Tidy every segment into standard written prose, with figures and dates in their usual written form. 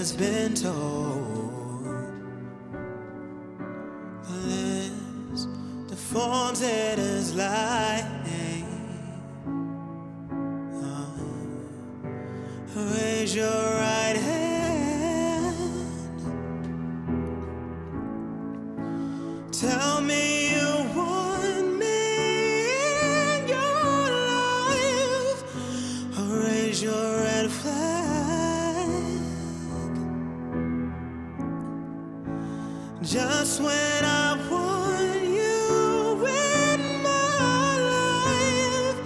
has been told. The lens deforms it as lightning. Raise your right hand. Tell me you want me in your life. Raise your red flag. Just when I want you in my life.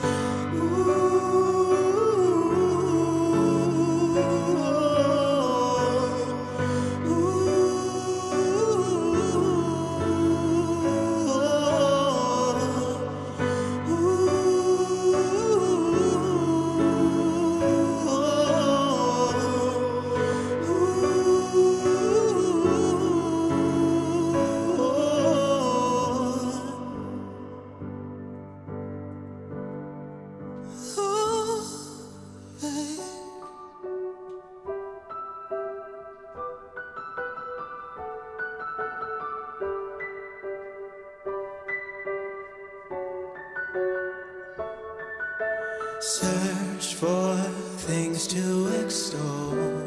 Search for things to extol.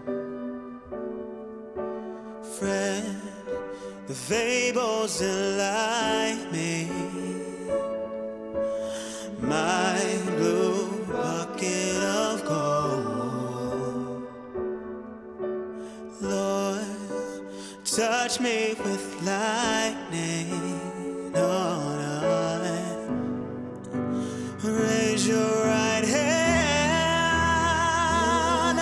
Friend, the fables delight me. My blue bucket of gold. Lord, touch me with lightning. Oh, no. Raise your right hand.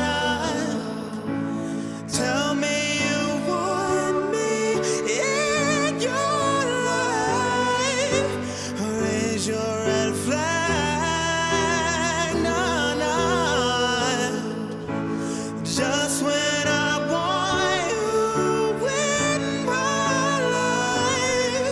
Tell me you want me in your life. Raise your red flag. Just when I want you in my life.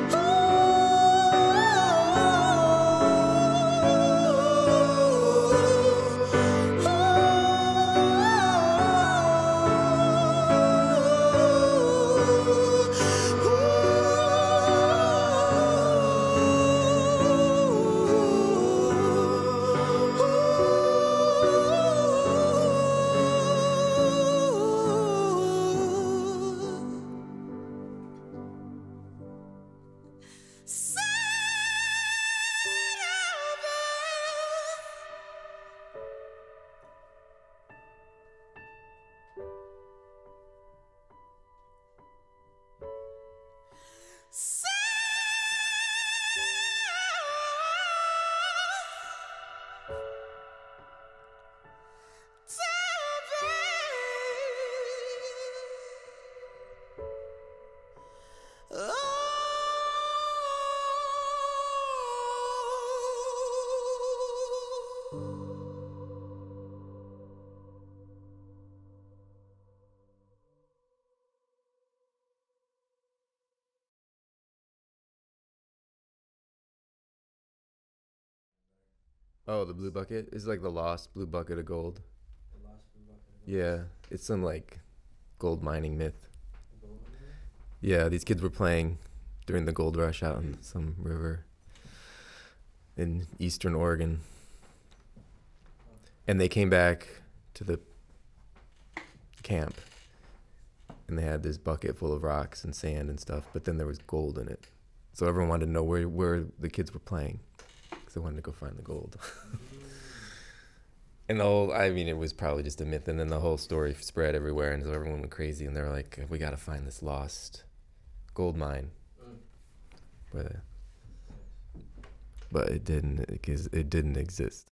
Oh, the blue bucket is like the lost blue bucket of gold. The lost blue bucket of gold. Yeah, it's some like gold mining myth. Yeah, these kids were playing during the gold rush out in some river in eastern Oregon. And they came back to the camp and they had this bucket full of rocks and sand and stuff, but then there was gold in it. So everyone wanted to know where the kids were playing because they wanted to go find the gold. And the whole, I mean, it was probably just a myth. And then the whole story spread everywhere and so everyone went crazy and they were like, we got to find this lost gold mine. But it didn't exist.